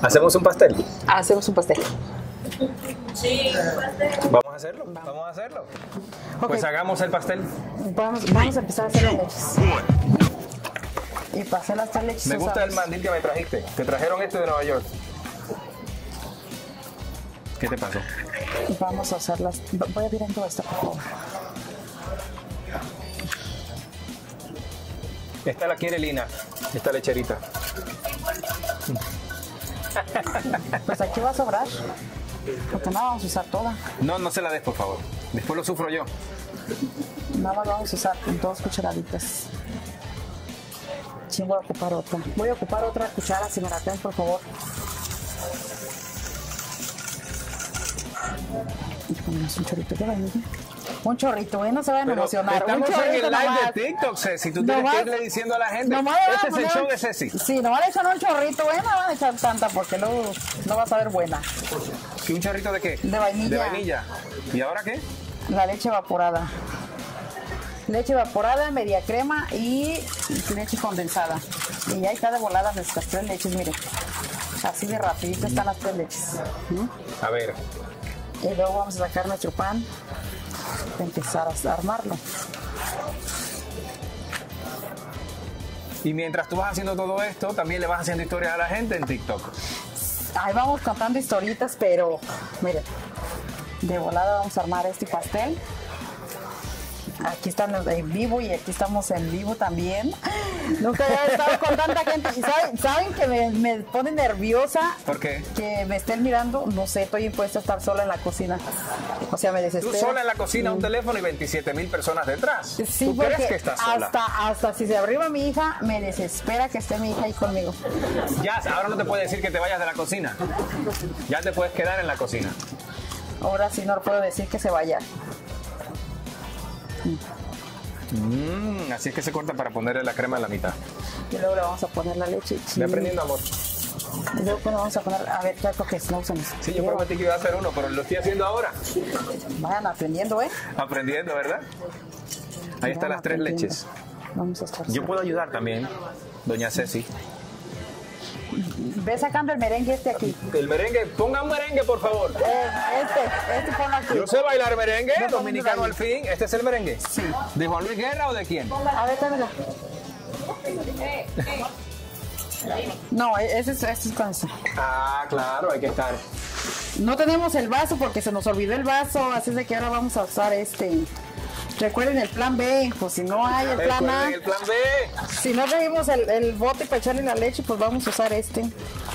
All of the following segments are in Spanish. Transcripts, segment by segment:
¿Hacemos un pastel? Hacemos un pastel. Sí, un pastel. ¿Vamos a hacerlo? Vamos a hacerlo. Ok. Pues hagamos el pastel. Vamos a empezar a hacer las leches. Y para hacer las tres leches Me gusta el usamos- mandil que me trajiste. Te trajeron este de Nueva York. ¿Qué te pasó? Vamos a hacerlas. Voy a ver en todo esto, por favor. Esta la quiere Lina, esta lecherita. Pues aquí va a sobrar. Porque nada vamos a usar toda. No, no se la des, por favor. Después lo sufro yo. Nada más vamos a usar 2 cucharaditas. Sí, voy a ocupar otra. Voy a ocupar otra cuchara, si me la traen, por favor. Y ponemos un chorrito de vainilla. Un chorrito, no se vayan a Pero emocionar. estamos Un en chorrito el live nomás. de TikTok, Ceci. Tú tienes Nomás- que irle diciendo a la gente. Nomás le van a Este es el poner- show de Ceci. Sí, nomás le echan un chorrito, no van a echar tanta porque luego no va a saber buena. ¿Y un chorrito de qué? De vainilla. De vainilla. ¿Y ahora qué? La leche evaporada. Leche evaporada, media crema y leche condensada. Y ya está de volada nuestras 3 leches, miren. Así de rapidito están las 3 leches. A ver. Y luego vamos a sacar nuestro pan y empezar a armarlo. Y mientras tú vas haciendo todo esto, también le vas haciendo historias a la gente en TikTok. Ahí vamos contando historitas, pero miren, de volada vamos a armar este pastel. Aquí están en vivo y aquí estamos en vivo también. Nunca había estado con tanta gente. Y saben que me pone nerviosa. ¿Por qué? Que me estén mirando. No sé, estoy impuesta a estar sola en la cocina. O sea, me Tú desespero. sola en la cocina, un teléfono y 27,000 personas detrás. Sí, ¿Tú porque crees que estás sola? hasta si se arriba mi hija, me desespera que esté mi hija ahí conmigo. Ya, ahora no te puedo decir que te vayas de la cocina. Ya te puedes quedar en la cocina. Ahora sí no puedo decir que se vaya. Así es que se corta para ponerle la crema en la mitad. Y luego le vamos a poner la leche. Ve aprendiendo, amor. Y luego pues, le vamos a poner, a ver, claro que no usan eso. Sí, yo prometí que iba a hacer uno, pero lo estoy haciendo ahora. Vayan aprendiendo, ¿eh? Aprendiendo, ¿verdad? Ahí están Vayan las 3 aprendiendo. leches. Vamos a estar. Yo puedo ayudar también, doña Ceci. Ve sacando el merengue este aquí. El merengue, ponga un merengue, por favor. Este ponlo aquí. Yo sé bailar merengue, Yo también dominicano bailo. al fin. ¿Este es el merengue? Sí. ¿De Juan Luis Guerra o de quién? A ver, tráemela. No, ese es con eso. Ah, claro, hay que estar. No tenemos el vaso porque se nos olvidó el vaso, así es de que ahora vamos a usar este. Recuerden el plan B, pues si no hay el plan A, Recuerden el plan B. si no tenemos el bote para echarle la leche, pues vamos a usar este.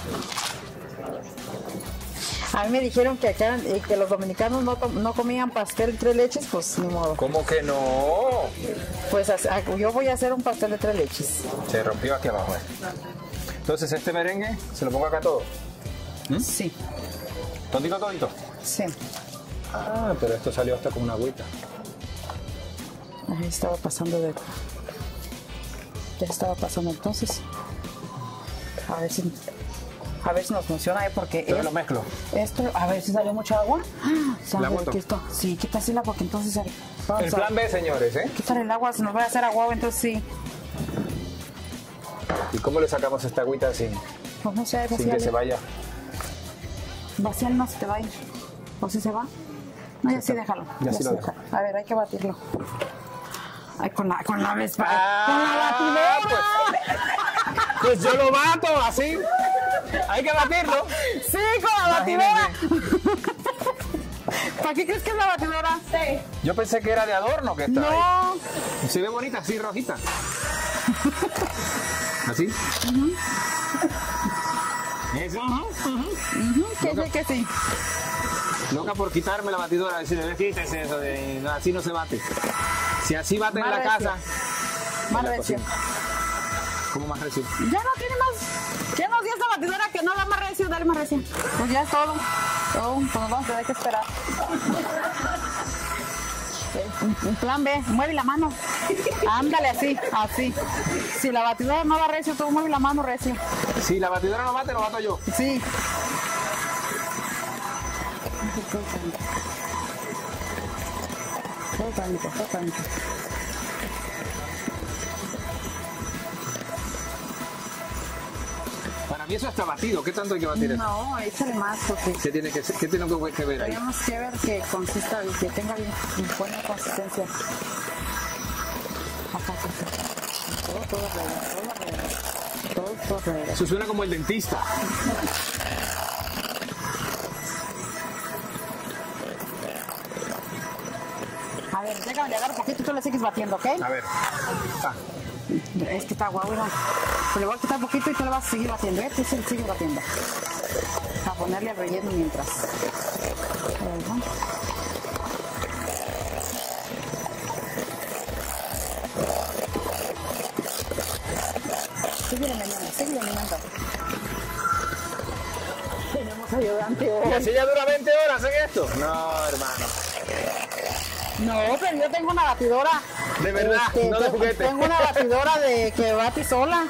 A mí me dijeron que acá que los dominicanos no comían pastel 3 leches, pues ni modo. ¿Cómo que no? Pues yo voy a hacer un pastel de 3 leches. Se rompió aquí abajo. Entonces, este merengue, se lo pongo acá todo. Sí, Todito, todito. sí. Ah, pero esto salió hasta con una agüita. Ahí estaba pasando de... Ya estaba pasando entonces. A ver si nos funciona, porque Yo lo mezclo. esto, a ver si salió mucha agua. ¿La aguanto? Sí, quítase el agua, que entonces... El plan B, señores, ¿eh? Quitar el agua, se nos va a hacer agua, entonces sí. ¿Y cómo le sacamos esta agüita sin Pues no sé, que se vaya? Vaciar no se te va a ir. ¿O si se va? No, ya sí déjalo. Ya sí lo dejo. déjalo. A ver, hay que batirlo. Ay, con la vespa. Ah, con la batidora. Pues yo lo mato así. Hay que batirlo. Sí, con la batidora. ¿Para qué crees que es la batidora? Sí. Yo pensé que era de adorno que está ahí. No. Se ve bonita, así rojita. ¿Así? Eso. Que sí, que sí. Loca por quitarme la batidora. Decirle, quítese eso. No, así no se bate. Si así bate en Más la recio. casa. Más en la recio. cocina. ¿Cómo más recio? Ya no tiene más. ¿Qué nos dio esta batidora que no da más recio? Dale más recio. Pues ya es todo. Pues nos vamos a tener que esperar. Un plan B, mueve la mano. Ándale así, así. Si la batidora no da recio, tú mueve la mano recio. Si la batidora no bate, lo bato yo. Sí. Para mí eso está batido. ¿Qué tanto hay que batir eso? No, échale más porque ¿Qué tiene que ver ahí? tenemos que ver que consista y que tenga bien buena consistencia. Acá, todo alrededor. Eso suena como el dentista. A ver, déjame agarrar un poquito y tú le sigues batiendo, ¿ok? A ver. Es que está guau, ¿no? Le voy a quitar un poquito y tú le vas a seguir batiendo, ¿eh? Tú sigues batiendo. A ponerle el relleno mientras. Síguele meneando. Tenemos ayudante hoy. ¿Y así ya dura 20 horas en esto? No, hermano. No, pero yo tengo una batidora. De verdad, no de juguete. Tengo una batidora de que bate sola.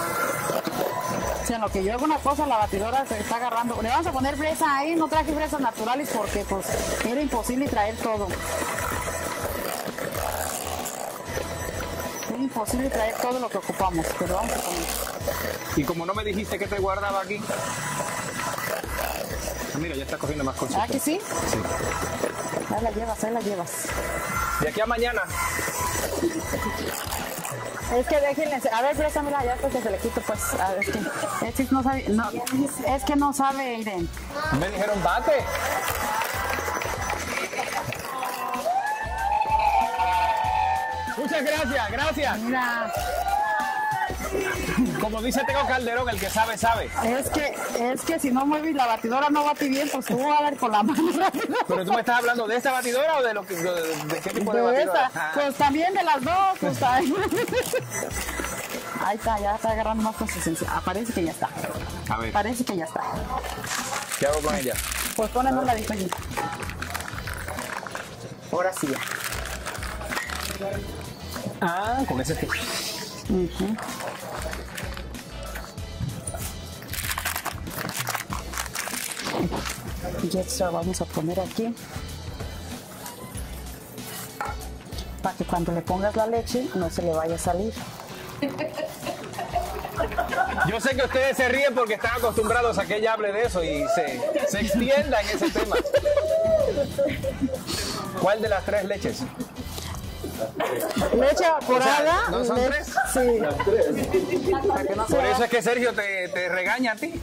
O sea, en lo que yo hago una cosa, la batidora se está agarrando. Le vamos a poner fresa ahí. No traje fresas naturales porque pues era imposible traer todo. Es imposible traer todo lo que ocupamos, pero vamos a poner. Y como no me dijiste que te guardaba aquí. Ah, mira, ya está cogiendo más cosas. ¿Ah, que sí? Sí. Ahí la llevas. De aquí a mañana. Es que déjenle, a ver, préstamela ya hasta que se le quito, pues. A ver, es que no sabe, no, es que no sabe, Irene. Me dijeron bate. Muchas gracias. Mira, Como dice Tego Calderón, el que sabe, sabe. es que si no mueves la batidora no bate bien, pues tú vas a ver con la mano rápido. Pero tú me estás hablando de esta batidora o de qué tipo de De batidora. esta, pues también de las dos, pues ahí. Ahí está, ya está agarrando más consistencia. Ah, parece que ya está. A ver, Parece que ya está. ¿qué hago con ella? Pues ponen un ladito allí. Ahora sí ya. Ah, con ese. Ujú. Y esto lo vamos a poner aquí para que cuando le pongas la leche no se le vaya a salir. Yo sé que ustedes se ríen porque están acostumbrados a que ella hable de eso y se extienda en ese tema. ¿Cuál de las 3 leches? Leche evaporada. O sea, ¿no son 3? Sí. Para que no se Por vea. eso es que Sergio te regaña a ti.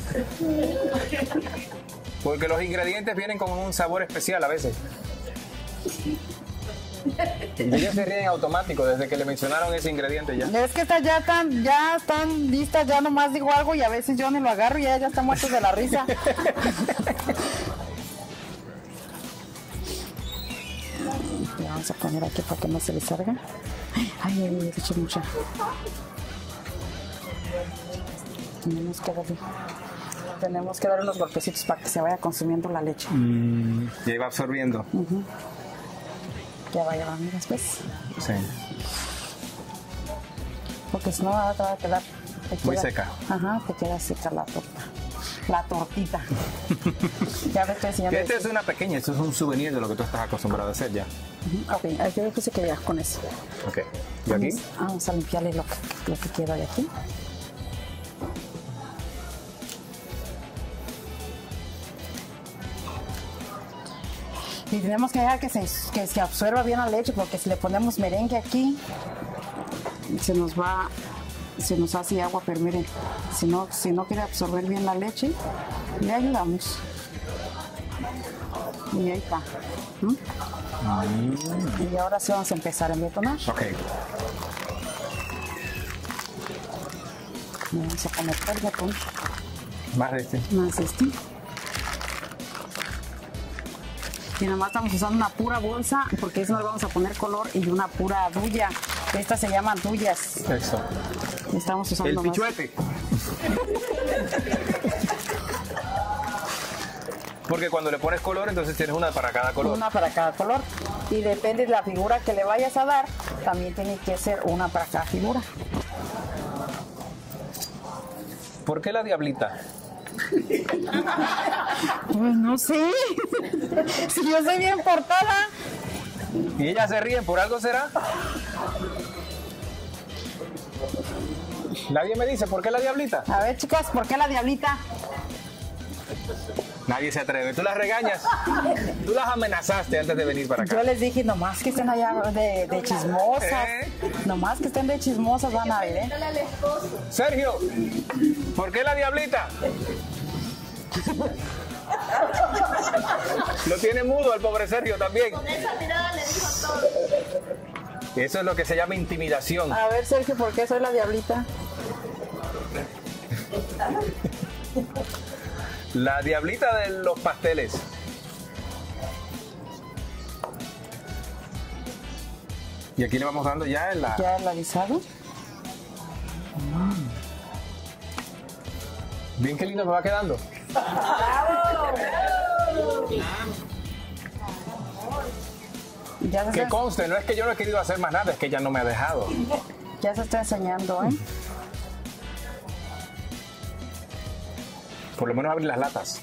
Porque los ingredientes vienen con un sabor especial a veces. Ellos se ríen en automático desde que le mencionaron ese ingrediente ya. Es que estas ya están listas, ya nomás digo algo y a veces yo ni lo agarro y ya están muertos de la risa. Le vamos a poner aquí para que no se le salga. Ay, le eché mucha. Tenemos que darle unos golpecitos para que se vaya consumiendo la leche. Ya iba absorbiendo. Ya vaya, mira, después. Sí. Porque si no, te va a quedar. Muy seca. Ajá, te queda seca la torta. La tortita. Ya me estoy enseñando. Este es una pequeña, esto es un souvenir de lo que tú estás acostumbrado a hacer ya. Ok, yo creo que se queda con eso. Ok. ¿Y aquí? Vamos a limpiarle lo que queda de aquí. Y tenemos que dejar que se absorba bien la leche, porque si le ponemos merengue aquí, se nos hace agua, pero miren, si no quiere absorber bien la leche, le ayudamos. Y ahí está. Y ahora sí vamos a empezar a detonar. Ok. Vamos a poner el betún, Más de este. más este. Y nomás estamos usando una pura bolsa, porque eso le vamos a poner color, y una pura duya. Estas se llaman duyas. Eso. Estamos usando El nomás. pichuete. Porque cuando le pones color, entonces tienes una para cada color. Una para cada color. Y depende de la figura que le vayas a dar, también tiene que ser una para cada figura. ¿Por qué la diablita? Pues no sé. Si yo soy bien portada. ¿Y ellas se ríen? ¿Por algo será? Nadie me dice, ¿por qué la diablita? A ver, chicas, ¿por qué la diablita? Nadie se atreve. Tú las regañas. Tú las amenazaste antes de venir para acá. Yo les dije, nomás que estén allá de chismosas. Nomás que estén de chismosas van a ver, ¿eh? Sergio, ¿por qué la diablita? Lo tiene mudo el pobre Sergio también. Con esa mirada le dijo todo. Eso es lo que se llama intimidación. A ver, Sergio, ¿por qué soy la diablita? La diablita de los pasteles. Y aquí le vamos dando ya en la... ¿Ya el avisado? Bien, qué lindo me va quedando. Ya se, Que está, conste, no es que yo no he querido hacer más nada, es que ella no me ha dejado. ya se está enseñando, ¿eh? Por lo menos abrir las latas.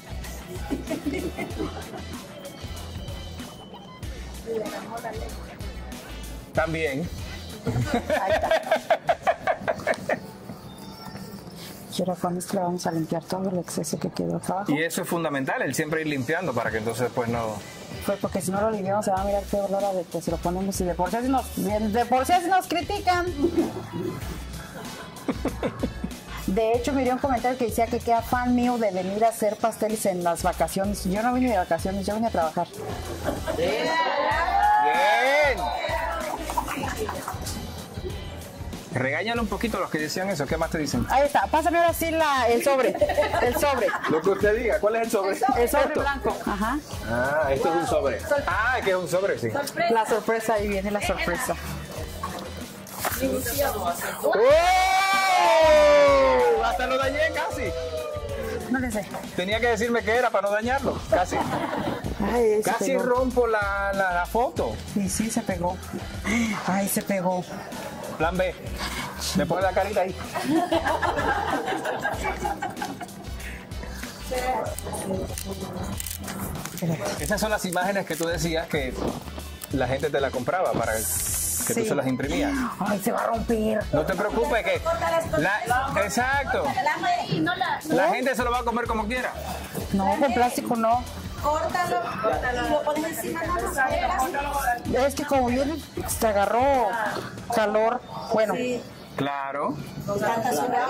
También. Ahí está. Y ahora con esto le vamos a limpiar todo el exceso que quedó acá abajo. Y eso es fundamental, el siempre ir limpiando para que entonces pues no... Pues porque si no lo limpiamos se va a mirar qué olor de que se lo ponemos y de por sí así nos critican. De hecho, me dio un comentario que decía que queda fan mío de venir a hacer pasteles en las vacaciones. Yo no vine de vacaciones, yo vine a trabajar. ¡Bien! Regáñale un poquito a los que decían eso. ¿Qué más te dicen? Ahí está, pásame ahora sí el sobre. El sobre. Lo que usted diga. ¿Cuál es el sobre? El sobre ¿Esto? blanco. Ajá. Ah, esto es un sobre. Ah, que es un sobre, sí. La sorpresa, ahí viene la sorpresa. ¡Oh! Hasta lo dañé casi. No le sé. Tenía que decirme qué era para no dañarlo. Casi. Ay, se Casi pegó. rompo la foto. Y sí, se pegó. Ay, se pegó. Plan B. Me pone la carita ahí. Esas son las imágenes que tú decías que la gente te la compraba para que tú Sí. se las imprimías. Ay, se va a romper. No te preocupes que... exacto. La gente se lo va a comer como quiera. No, con plástico no. Córtalo y lo pones encima de la Es que como viene, se agarró calor. Bueno, Claro. pero,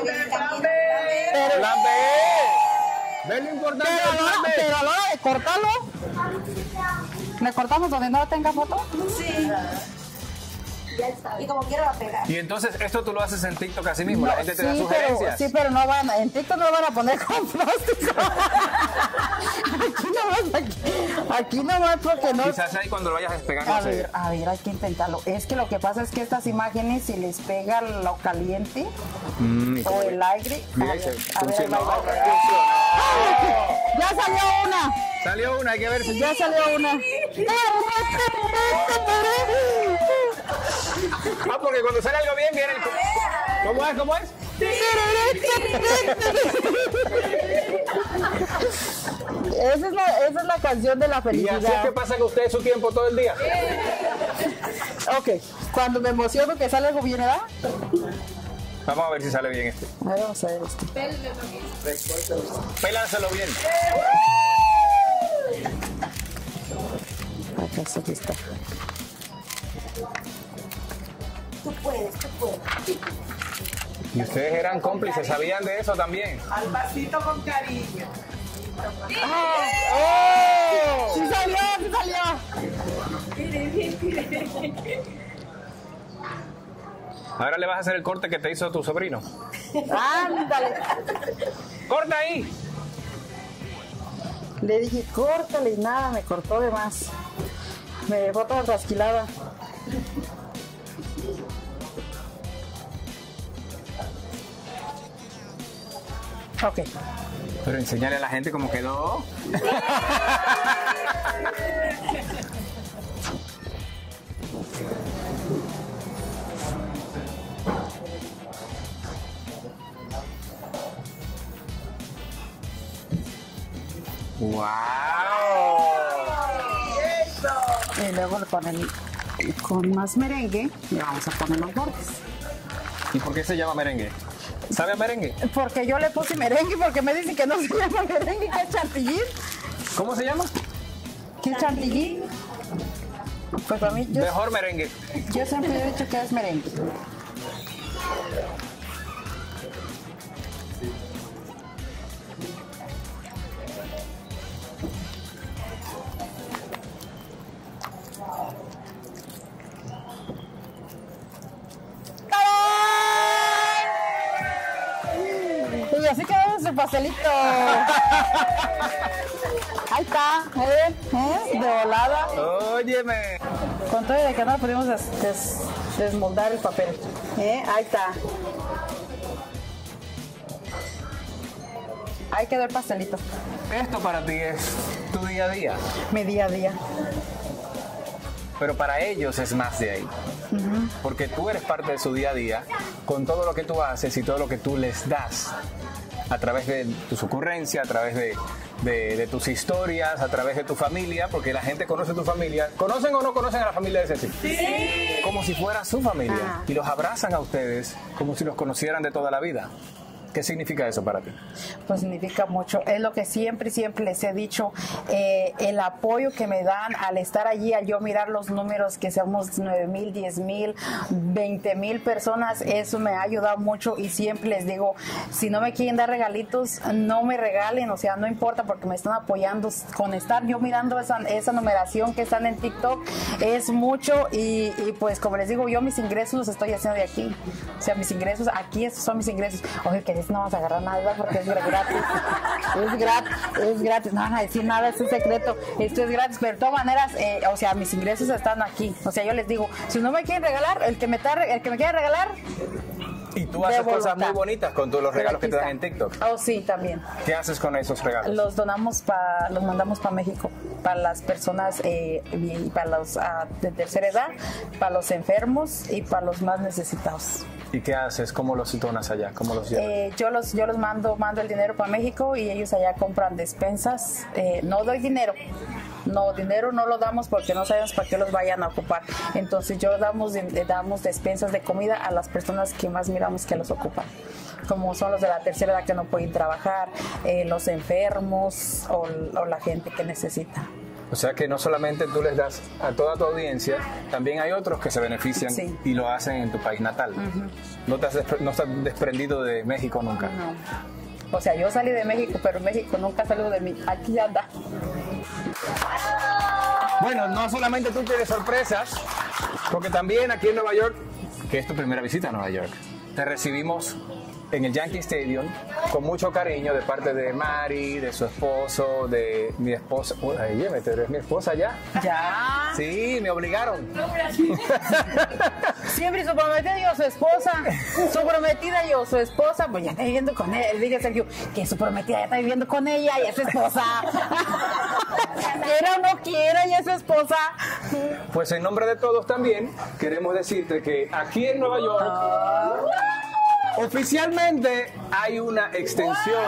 Plan B. Ve lo importante del plan B. pero a la hora de cortarlo, ¿le cortamos donde no tenga foto? Sí. Ya está. Y como quiero va a pegar. Y entonces esto tú lo haces en TikTok así mismo. La gente te da Sí, sugerencias. pero no van, en TikTok no van a poner con plástico. Aquí nomás porque no. Quizás ahí cuando lo vayas a despegar no sé. A ver, hay que intentarlo. Es que lo que pasa es que estas imágenes, si les pega lo caliente o el aire. Mira, a ver, funcionó. ahí va. Funcionó. Ya salió una. Salió una, hay que ver si... Ya salió una. Ah, porque cuando sale algo bien viene el... ¿Cómo es? ¿Cómo es? Esa es la canción de la Y felicidad. así es que pasa con usted su tiempo todo el día. Ok, cuando me emociono que sale algo bien, ¿verdad? Vamos a ver si sale bien este. A ver, vamos a ver esto. Pélanselo bien. Acá está, aquí está. Tú puedes, tú puedes. Y ustedes eran cómplices, sabían de eso también. Al pasito con cariño. ¡Oh! ¡Sí salió! ¡Sí salió! Ahora le vas a hacer el corte que te hizo tu sobrino. ¡Ándale! ¡Corta ahí! Le dije, córtale y nada, me cortó de más. Me dejó toda trasquilada. Ok. Pero enseñale a la gente cómo quedó. ¡Wow! Y luego con más merengue le vamos a poner los bordes. ¿Y por qué se llama merengue? ¿Sabe a merengue? Porque yo le puse merengue porque me dicen que no se llama merengue, que es chantilly. ¿Cómo se llama? ¿Qué es chantilly? Pues para mí, Mejor merengue. yo siempre he dicho que es merengue. Y así quedó su pastelito. Ahí está, de volada. Óyeme. Con todo de que no pudimos desmoldar el papel. Ahí está. Ahí quedó el pastelito. Esto para ti es tu día a día, Mi día a día. pero para ellos es más de ahí. Porque tú eres parte de su día a día con todo lo que tú haces y todo lo que tú les das a través de tus ocurrencias, a través de tus historias, a través de tu familia, porque la gente conoce tu familia. ¿Conocen o no conocen a la familia de Ceci? Sí. Como si fuera su familia. Y los abrazan a ustedes como si los conocieran de toda la vida. ¿Qué significa eso para ti? Pues significa mucho. Es lo que siempre les he dicho. El apoyo que me dan al estar allí, al yo mirar los números, que somos 9,000, 10,000, 20,000 personas, eso me ha ayudado mucho y siempre les digo, si no me quieren dar regalitos, no me regalen, o sea, no importa porque me están apoyando. Con estar yo mirando esa numeración que están en TikTok, es mucho y pues como les digo, yo mis ingresos los estoy haciendo de aquí. O sea, mis ingresos, aquí estos son mis ingresos. Oye, que no vamos a agarrar nada, ¿verdad? Porque es gratis. Es gratis. No van a decir nada, es un secreto. Esto es gratis, pero de todas maneras, o sea, mis ingresos están aquí. O sea, yo les digo, si no me quieren regalar, el que me quiera regalar. Y tú haces cosas muy bonitas con todos los regalos que te dan en TikTok. Oh, sí, también. ¿Qué haces con esos regalos? Los donamos los mandamos para México, para las personas para los de tercera edad, para los enfermos y para los más necesitados. ¿Y qué haces? ¿Cómo los donas allá? ¿Cómo los llevas? Yo los mando el dinero para México y ellos allá compran despensas. No doy dinero. No, dinero no lo damos porque no sabemos para qué los vayan a ocupar. Entonces damos despensas de comida a las personas que más miramos que los ocupan, como son los de la tercera edad que no pueden trabajar, los enfermos o la gente que necesita. O sea que no solamente tú les das a toda tu audiencia, también hay otros que se benefician y lo hacen en tu país natal. No te has desprendido de México nunca. No. O sea, yo salí de México, pero México nunca salió de mí. Aquí anda. Bueno, no solamente tú tienes sorpresas, porque también aquí en Nueva York, que es tu primera visita a Nueva York, te recibimos en el Yankee Stadium con mucho cariño de parte de Mari, de su esposo, de mi esposa. Oye, ¿eres mi esposa ya? ¿Ya? Sí, me obligaron. Siempre su prometida y su esposa. Su prometida y su esposa, pues ya está viviendo con él. Diga Sergio, que su prometida ya está viviendo con ella y es su esposa. Quiera o no quiera, y es su esposa. Pues en nombre de todos también queremos decirte que aquí en Nueva York oficialmente hay una extensión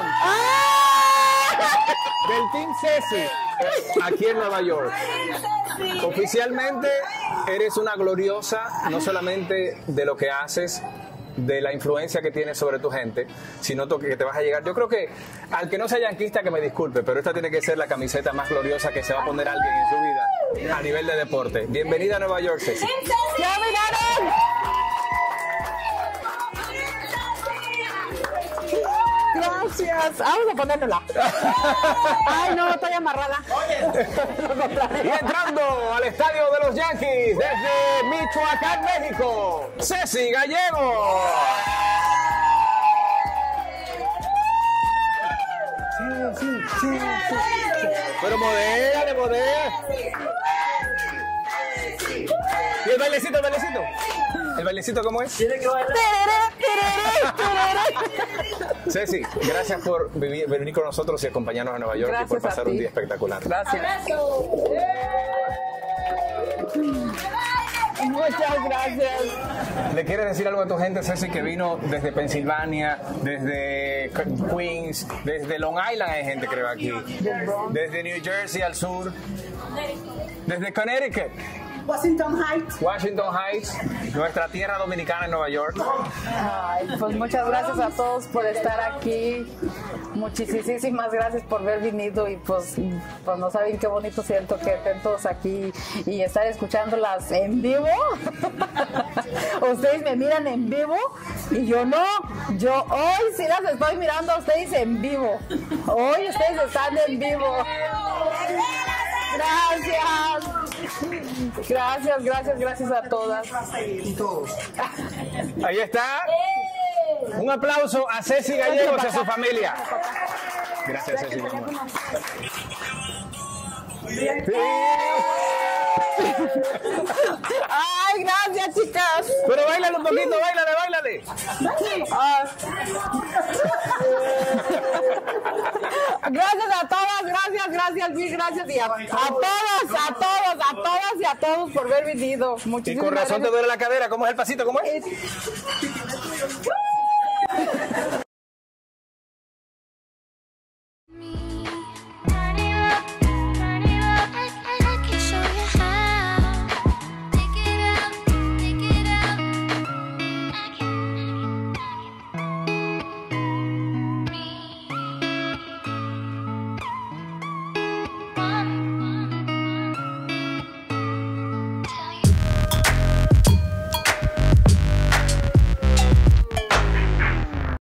del Team Ceci aquí en Nueva York. Oficialmente eres una gloriosa, no solamente de lo que haces, de la influencia que tienes sobre tu gente, sino que te vas a llegar. Yo creo que al que no sea yanquista que me disculpe, pero esta tiene que ser la camiseta más gloriosa que se va a poner alguien en su vida a nivel de deporte. Bienvenida a Nueva York, Ceci. ¡Ya miraron! Gracias. Vamos a ponérnosla. Ay, no, estoy amarrada. Y entrando al estadio de los Yankees desde Michoacán, México, Ceci Gallego. Sí. Pero modérale. ¿Y el bailecito? ¿El bailecito cómo es? Tiene que bailar. Ceci, gracias por venir con nosotros y acompañarnos a Nueva York. Gracias y por pasar a ti. un día espectacular. Gracias. Muchas gracias. ¿Le quieres decir algo a tu gente, Ceci, que vino desde Pensilvania, desde Queens, desde Long Island hay gente creo aquí, desde New Jersey al sur, desde Connecticut? Washington Heights. Washington Heights, nuestra tierra dominicana en Nueva York. Ay, pues muchas gracias a todos por estar aquí. Muchísimas gracias por haber venido y pues no saben qué bonito siento que estén todos aquí y estar escuchándolas en vivo. Ustedes me miran en vivo y yo no. Yo hoy sí las estoy mirando a ustedes en vivo. Hoy ustedes están en vivo. Gracias a todas. Ahí está. Un aplauso a Ceci Gallegos y a su familia. Gracias, Ceci. Ay, gracias, chicas. Pero bailale un poquito, bailale. Gracias a todas, mil gracias y a todos por haber venido. Y Muchísimas con razón gracias. te duele la cadera. ¿Cómo es el pasito? ¿Cómo es?